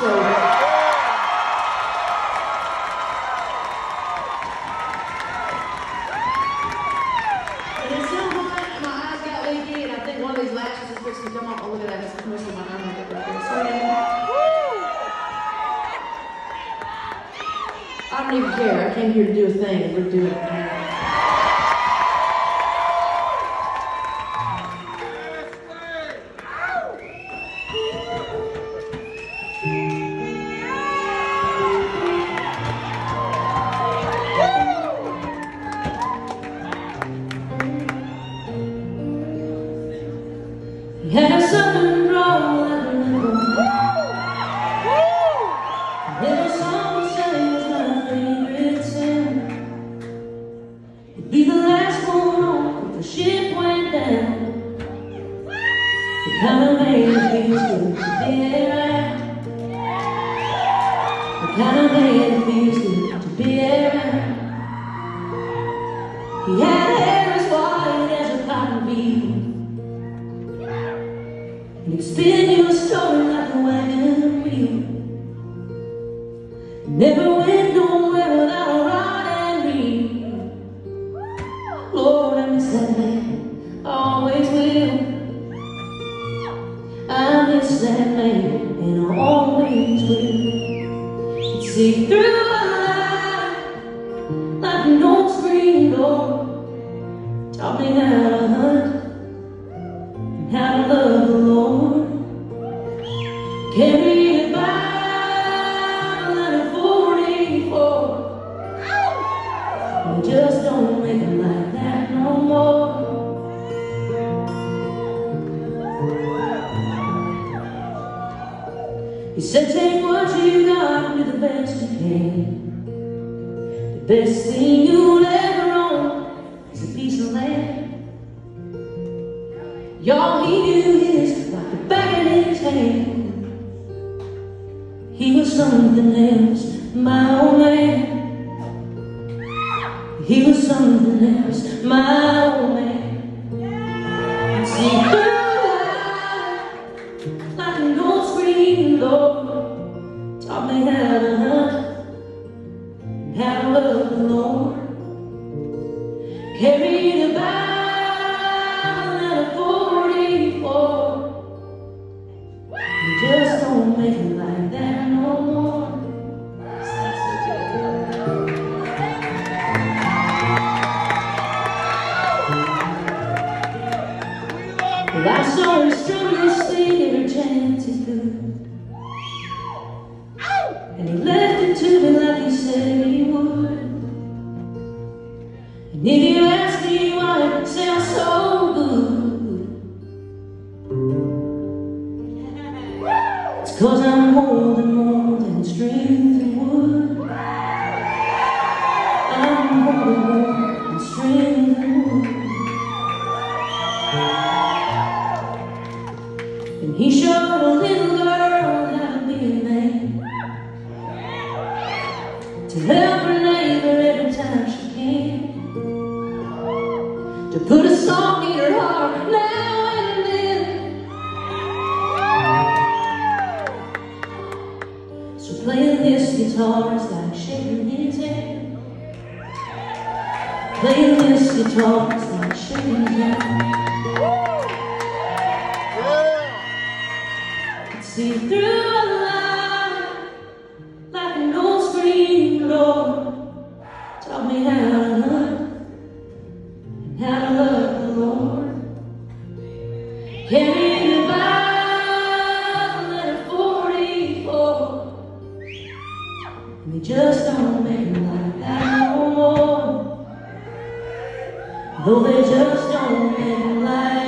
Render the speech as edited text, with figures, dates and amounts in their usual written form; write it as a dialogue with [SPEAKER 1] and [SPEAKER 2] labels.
[SPEAKER 1] So and at some point, my eyes got leaky, and I think one of these lashes is fixing to come off. Oh, look at that! That's most of my arm right there. So, I don't even care. I came here to do a thing, and we're doing it now. Had something wrong that I remember. Little song sang was my favorite sin. It'd be the last one on if the ship went down. It kind of made it feel good to be around. It kind of made it feel good to be around. He had hair as white as a cotton field. He'd spin you a story like a wagon wheel. Never went nowhere without a rod and reel. Lord, I miss that man, I always will. I miss that man, and I always will. He'd see through a light like an old screen door. Taught me how to hunt and how to love the Lord. Carried a Bible and a 44. We just don't make it like that no more. He said, take what you got and do the best you can. The best thing you'll ever own is a piece of land. Y'all, he knew his like the back of his hand. He was something else, my old man. He was something else, my old man. See through the light like an old screen door. Taught me how to hunt and how to love the Lord. Carried a Bible and a 44. You just don't make it like that no more. Well, I saw him strumming his thing every chance he could. And he left it to me like he said he would. And if you ask me why it sounds so good, it's 'cause I'm more than strings and wood. I'm more than strings and wood. And he showed a little girl how to be a man, to help her neighbor every time she can, to put a song in her heart now and then. So playing this guitar is like shaking his hand. Playing this guitar is like shaking his hand. See through a light like an old screen door. Taught me how to hunt and how to love the Lord. Carried a Bible and a 44. And we just don't make it like that no more. No, they just don't make it like